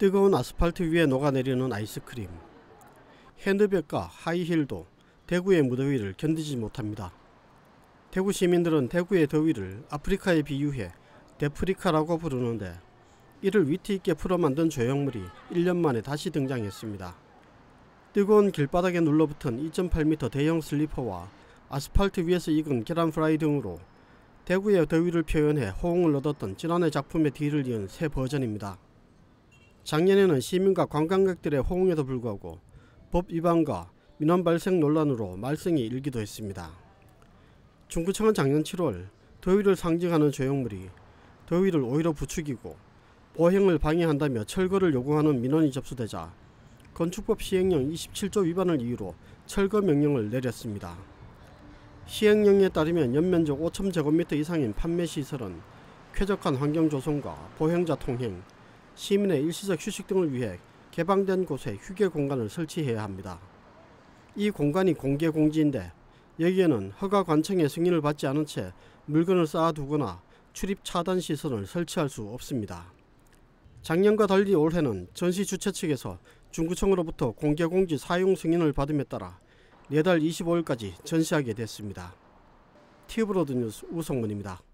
뜨거운 아스팔트 위에 녹아내리는 아이스크림. 핸드백과 하이힐도 대구의 무더위를 견디지 못합니다. 대구 시민들은 대구의 더위를 아프리카에 비유해 데프리카라고 부르는데, 이를 위트있게 풀어 만든 조형물이 1년 만에 다시 등장했습니다. 뜨거운 길바닥에 눌러붙은 2.8m 대형 슬리퍼와 아스팔트 위에서 익은 계란 프라이 등으로 대구의 더위를 표현해 호응을 얻었던 지난해 작품의 뒤를 이은 새 버전입니다. 작년에는 시민과 관광객들의 호응에도 불구하고 법 위반과 민원 발생 논란으로 말썽이 일기도 했습니다. 중구청은 작년 7월 더위를 상징하는 조형물이 더위를 오히려 부추기고 보행을 방해한다며 철거를 요구하는 민원이 접수되자 건축법 시행령 27조 위반을 이유로 철거 명령을 내렸습니다. 시행령에 따르면 연면적 5,000제곱미터 이상인 판매시설은 쾌적한 환경 조성과 보행자 통행, 시민의 일시적 휴식 등을 위해 개방된 곳에 휴게 공간을 설치해야 합니다. 이 공간이 공개 공지인데, 여기에는 허가 관청의 승인을 받지 않은 채 물건을 쌓아두거나 출입 차단 시설을 설치할 수 없습니다. 작년과 달리 올해는 전시 주최 측에서 중구청으로부터 공개 공지 사용 승인을 받음에 따라 내달 25일까지 전시하게 됐습니다. 티브로드 뉴스 우성문입니다.